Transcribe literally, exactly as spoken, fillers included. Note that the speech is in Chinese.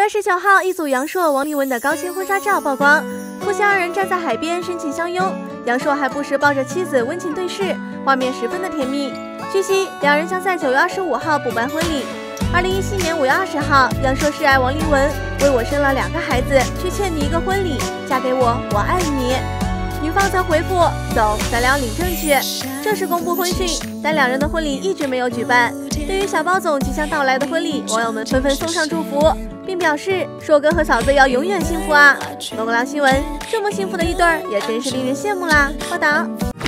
十九号，一组杨烁、王丽雯的高清婚纱照曝光，夫妻二人站在海边深情相拥，杨烁还不时抱着妻子温情对视，画面十分的甜蜜。据悉，两人将在九月二十五号补办婚礼。二零一七年五月二十号，杨烁示爱王丽雯，为我生了两个孩子，去欠你一个婚礼，嫁给我，我爱你。女方则回复：走，咱俩领证去。正式公布婚讯，但两人的婚礼一直没有举办。对于小包总即将到来的婚礼，网友们纷纷送上祝福，并表示硕哥和嫂子要永远幸福啊！狗狗粮新闻，这么幸福的一对儿，也真是令人羡慕啦！报道。